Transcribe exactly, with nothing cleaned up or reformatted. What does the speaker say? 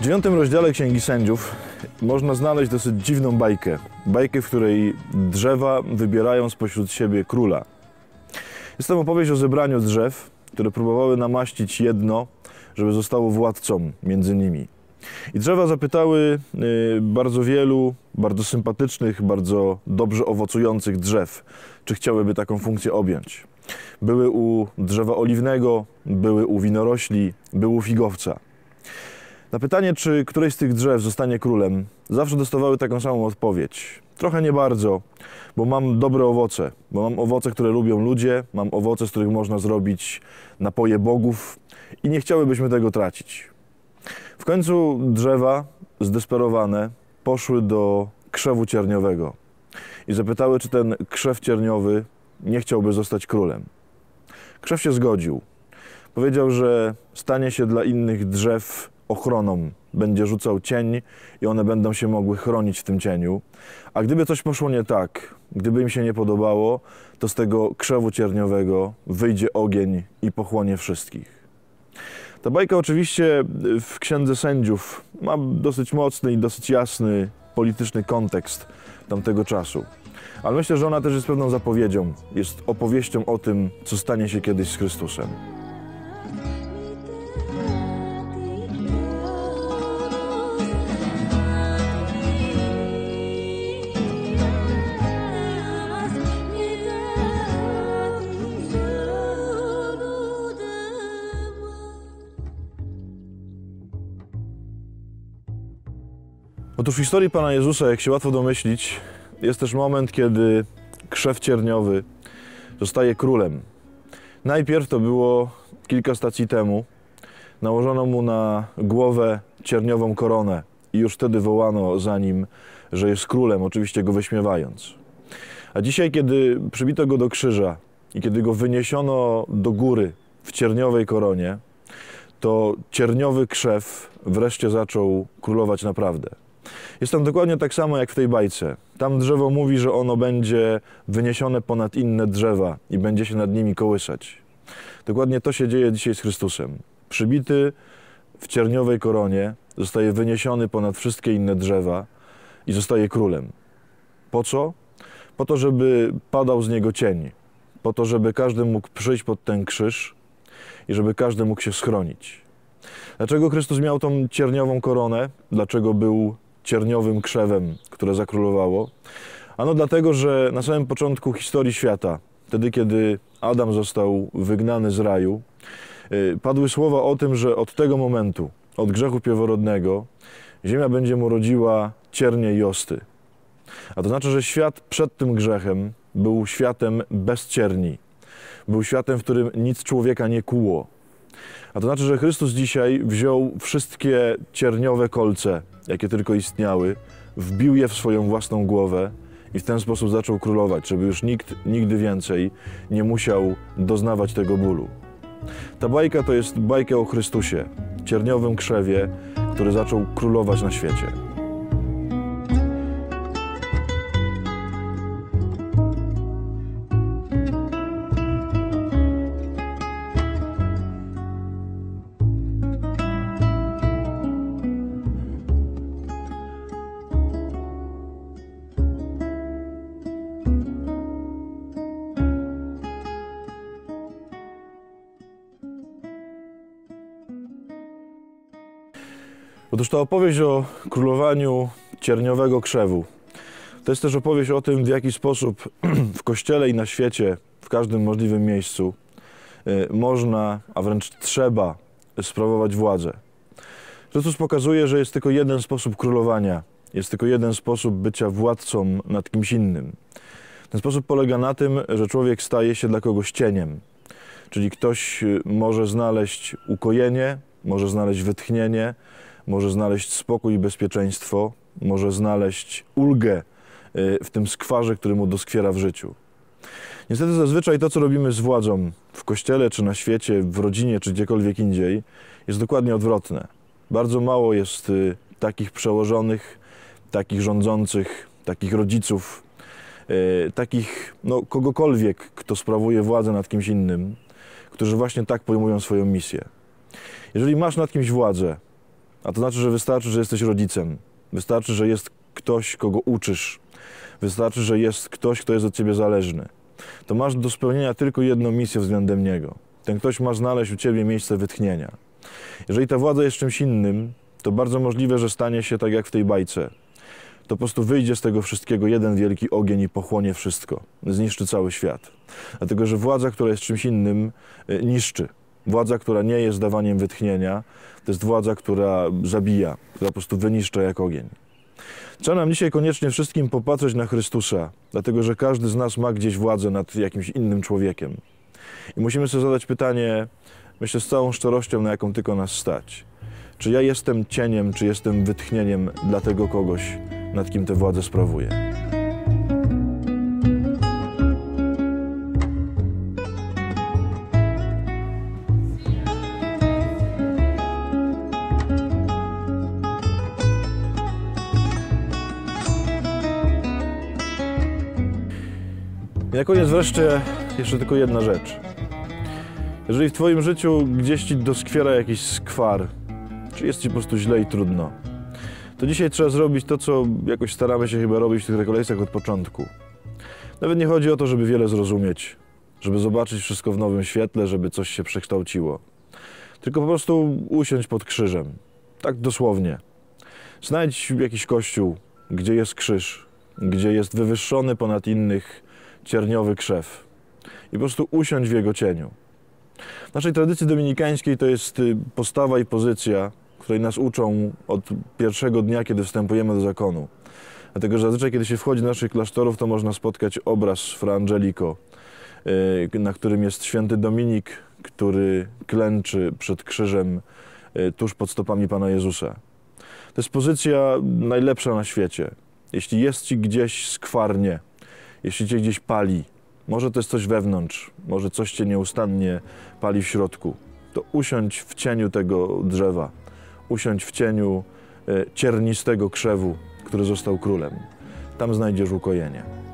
dziewiątym rozdziale Księgi Sędziów można znaleźć dosyć dziwną bajkę. Bajkę, w której drzewa wybierają spośród siebie króla. Jest tam opowieść o zebraniu drzew, które próbowały namaścić jedno, żeby zostało władcą między nimi. I drzewa zapytały bardzo wielu, bardzo sympatycznych, bardzo dobrze owocujących drzew, czy chciałyby taką funkcję objąć. Były u drzewa oliwnego, były u winorośli, były u figowca. Na pytanie, czy któreś z tych drzew zostanie królem, zawsze dostawały taką samą odpowiedź. Trochę nie bardzo, bo mam dobre owoce, bo mam owoce, które lubią ludzie, mam owoce, z których można zrobić napoje bogów i nie chciałybyśmy tego tracić. W końcu drzewa, zdesperowane, poszły do krzewu cierniowego i zapytały, czy ten krzew cierniowy nie chciałby zostać królem. Krzew się zgodził. Powiedział, że stanie się dla innych drzew ochroną, będzie rzucał cień i one będą się mogły chronić w tym cieniu. A gdyby coś poszło nie tak, gdyby im się nie podobało, to z tego krzewu cierniowego wyjdzie ogień i pochłonie wszystkich. Ta bajka oczywiście w Księdze Sędziów ma dosyć mocny i dosyć jasny polityczny kontekst tamtego czasu. Ale myślę, że ona też jest pewną zapowiedzią, jest opowieścią o tym, co stanie się kiedyś z Chrystusem. Otóż w historii Pana Jezusa, jak się łatwo domyślić, jest też moment, kiedy krzew cierniowy zostaje królem. Najpierw to było kilka stacji temu. Nałożono mu na głowę cierniową koronę i już wtedy wołano za nim, że jest królem, oczywiście go wyśmiewając. A dzisiaj, kiedy przybito go do krzyża i kiedy go wyniesiono do góry w cierniowej koronie, to cierniowy krzew wreszcie zaczął królować naprawdę. Jest tam dokładnie tak samo jak w tej bajce. Tam drzewo mówi, że ono będzie wyniesione ponad inne drzewa i będzie się nad nimi kołysać. Dokładnie to się dzieje dzisiaj z Chrystusem. Przybity w cierniowej koronie zostaje wyniesiony ponad wszystkie inne drzewa i zostaje królem. Po co? Po to, żeby padał z niego cień. Po to, żeby każdy mógł przyjść pod ten krzyż i żeby każdy mógł się schronić. Dlaczego Chrystus miał tą cierniową koronę? Dlaczego był cierniowym krzewem, które zakrólowało? Ano dlatego, że na samym początku historii świata, wtedy kiedy Adam został wygnany z raju, padły słowa o tym, że od tego momentu, od grzechu pierworodnego, ziemia będzie mu rodziła ciernie i osty. A to znaczy, że świat przed tym grzechem był światem bez cierni. Był światem, w którym nic człowieka nie kłuło. A to znaczy, że Chrystus dzisiaj wziął wszystkie cierniowe kolce, jakie tylko istniały, wbił je w swoją własną głowę i w ten sposób zaczął królować, żeby już nikt nigdy więcej nie musiał doznawać tego bólu. Ta bajka to jest bajka o Chrystusie, cierniowym krzewie, który zaczął królować na świecie. Otóż ta opowieść o królowaniu cierniowego krzewu to jest też opowieść o tym, w jaki sposób w Kościele i na świecie, w każdym możliwym miejscu można, a wręcz trzeba sprawować władzę. Chrystus pokazuje, że jest tylko jeden sposób królowania, jest tylko jeden sposób bycia władcą nad kimś innym. Ten sposób polega na tym, że człowiek staje się dla kogoś cieniem, czyli ktoś może znaleźć ukojenie, może znaleźć wytchnienie, może znaleźć spokój i bezpieczeństwo, może znaleźć ulgę w tym skwarze, który mu doskwiera w życiu. Niestety zazwyczaj to, co robimy z władzą w Kościele, czy na świecie, w rodzinie, czy gdziekolwiek indziej, jest dokładnie odwrotne. Bardzo mało jest takich przełożonych, takich rządzących, takich rodziców, takich, no, kogokolwiek, kto sprawuje władzę nad kimś innym, którzy właśnie tak pojmują swoją misję. Jeżeli masz nad kimś władzę, A to znaczy, że wystarczy, że jesteś rodzicem. Wystarczy, że jest ktoś, kogo uczysz. Wystarczy, że jest ktoś, kto jest od ciebie zależny. To masz do spełnienia tylko jedną misję względem niego. Ten ktoś ma znaleźć u ciebie miejsce wytchnienia. Jeżeli ta władza jest czymś innym, to bardzo możliwe, że stanie się tak jak w tej bajce. To po prostu wyjdzie z tego wszystkiego jeden wielki ogień i pochłonie wszystko. Zniszczy cały świat. Dlatego, że władza, która jest czymś innym, niszczy. Władza, która nie jest dawaniem wytchnienia, to jest władza, która zabija, która po prostu wyniszcza jak ogień. Trzeba nam dzisiaj koniecznie wszystkim popatrzeć na Chrystusa, dlatego że każdy z nas ma gdzieś władzę nad jakimś innym człowiekiem. I musimy sobie zadać pytanie, myślę z całą szczerością, na jaką tylko nas stać. Czy ja jestem cieniem, czy jestem wytchnieniem dla tego kogoś, nad kim tę władzę sprawuję? I na koniec wreszcie jeszcze tylko jedna rzecz. Jeżeli w twoim życiu gdzieś ci doskwiera jakiś skwar, czy jest ci po prostu źle i trudno, to dzisiaj trzeba zrobić to, co jakoś staramy się chyba robić w tych rekolekcjach od początku. Nawet nie chodzi o to, żeby wiele zrozumieć, żeby zobaczyć wszystko w nowym świetle, żeby coś się przekształciło. Tylko po prostu usiądź pod krzyżem. Tak dosłownie. Znajdź jakiś kościół, gdzie jest krzyż, gdzie jest wywyższony ponad innych cierniowy krzew. I po prostu usiądź w jego cieniu. W naszej tradycji dominikańskiej to jest postawa i pozycja, której nas uczą od pierwszego dnia, kiedy wstępujemy do zakonu. Dlatego, że zazwyczaj, kiedy się wchodzi do naszych klasztorów, to można spotkać obraz Fra Angelico, na którym jest święty Dominik, który klęczy przed krzyżem tuż pod stopami Pana Jezusa. To jest pozycja najlepsza na świecie. Jeśli jest ci gdzieś skwarnie, jeśli cię gdzieś pali, może to jest coś wewnątrz, może coś cię nieustannie pali w środku, to usiądź w cieniu tego drzewa, usiądź w cieniu ciernistego krzewu, który został królem. Tam znajdziesz ukojenie.